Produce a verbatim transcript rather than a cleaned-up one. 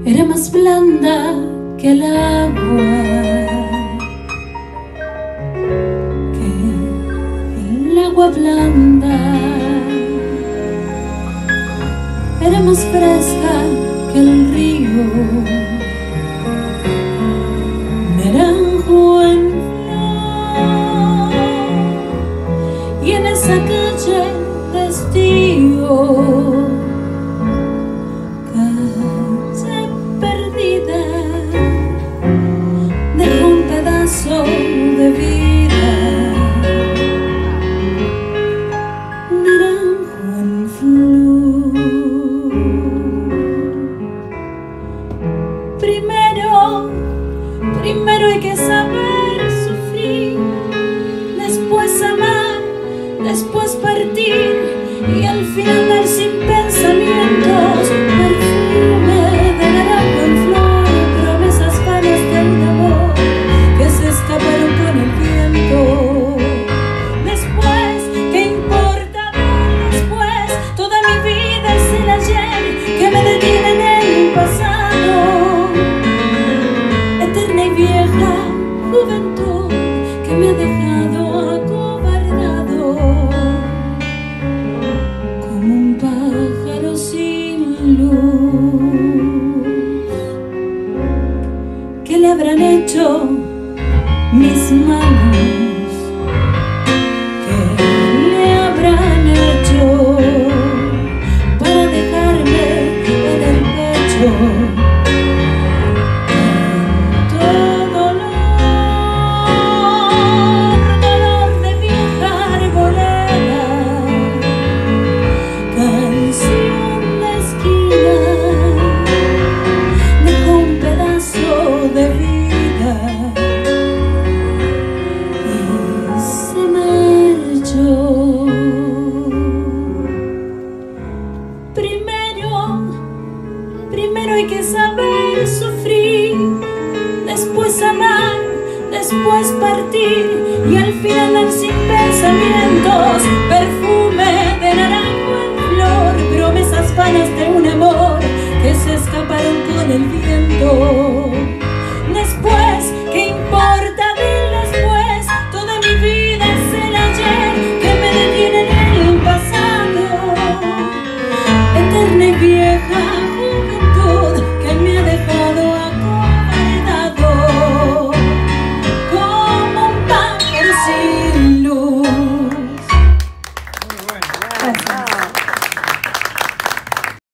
era más blanda que el agua, que el agua blanda, era más fresca que el río, naranjo en flor, y en esa calle de estío, calle perdida, dejó un pedazo de vida, naranjo en flor. Primero, primero hay que saber sufrir, después amar, después partir, y al final dar sin pensamientos, perfume de naranjo en flor, promesas vanas de una voz que se escaparon con el viento. Después, ¿qué importa ver después? Toda mi vida es el ayer que me detiene en el pasado, eterna y vieja juventud que me ha dejado acobardado, como un pájaro sin luz. ¿Qué le habrán hecho